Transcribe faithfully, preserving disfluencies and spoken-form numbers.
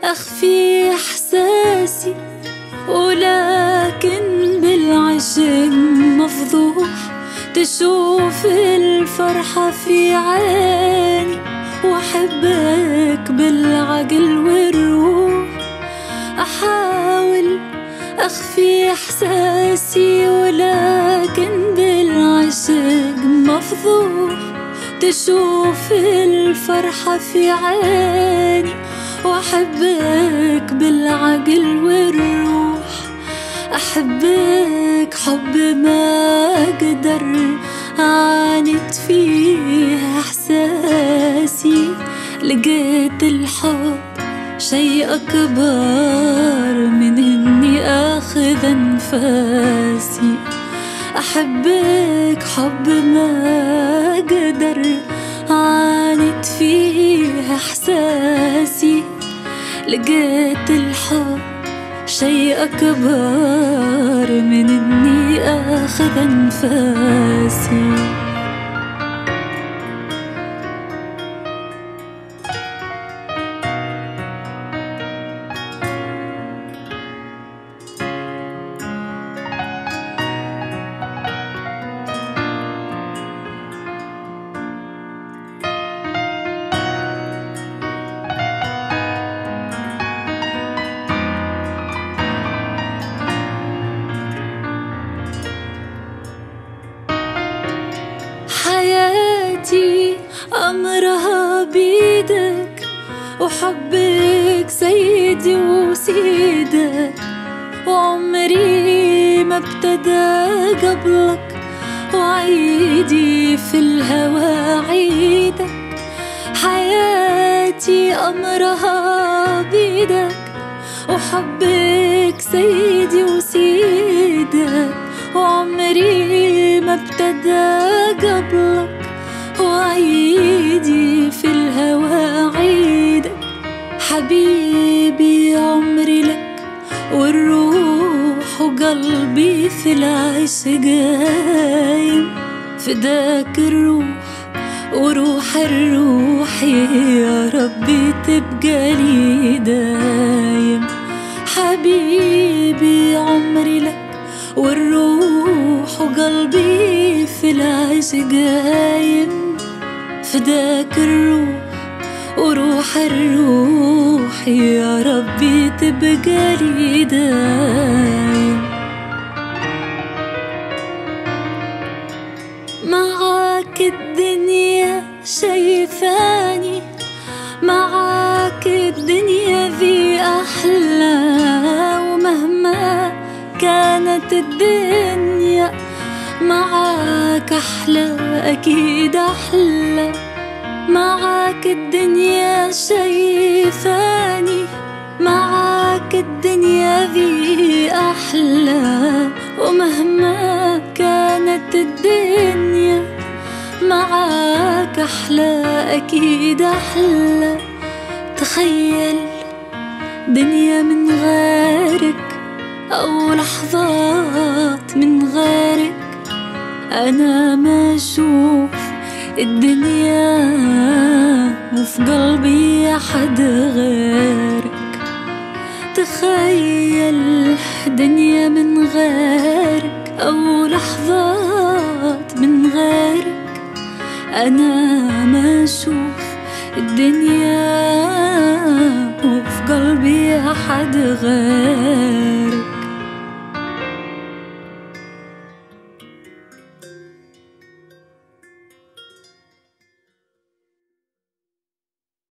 أخفي إحساسي، ولكن بالعشق مفضوح. تشوف الفرحة في عيني، وأحبك بالعقل والروح. أحاول أخفي إحساسي، ولكن بالعشق مفضوح. تشوف الفرحة في عيني، وأحبك بالعقل والروح. أحبك حب ما أقدر أعاند فيه إحساسي. لقيت الحب شي أكبر من إني أخذ أنفاسي. أحبك حب ما أقدر أعاند فيه إحساسي. لقيت الحب شي أكبر من إني أخذ أنفاسي. حياتي أمرها بيدك، وحبك سيدي وسيدك. وعمري ما ابتدى قبلك، وعيدي في الهوى عيدك. حياتي أمرها بيدك، وحبك سيدي وسيدك. وعمري ما ابتدى قبلك، وعيدي في الهوى عيدك. حبيبي عمري لك، والروح وقلبي في العشق قايم. فداك الروح وروح الروح، يا ربي تبقى لي دايم. حبيبي عمري لك، والروح وقلبي في العشق قايم. فداك الروح وروح الروح، يا ربي تبقى لي دايم. معاك الدنيا شي ثاني، معاك الدنيا ذي أحلى. ومهما كانت الدنيا معاك أحلى، أكيد أحلى. معاك الدنيا شي ثاني، معاك الدنيا ذي أحلى. ومهما كانت الدنيا معاك أحلى، أكيد أحلى. تخيل دنيا من غيرك، أو لحظات من غيرك. أنا ما أشوف الدنيا، وفي قلبي أحد غيرك. تخيل دنيا من غيرك، أو لحظات من غيرك. أنا ما أشوف الدنيا، وفي قلبي أحد غيرك.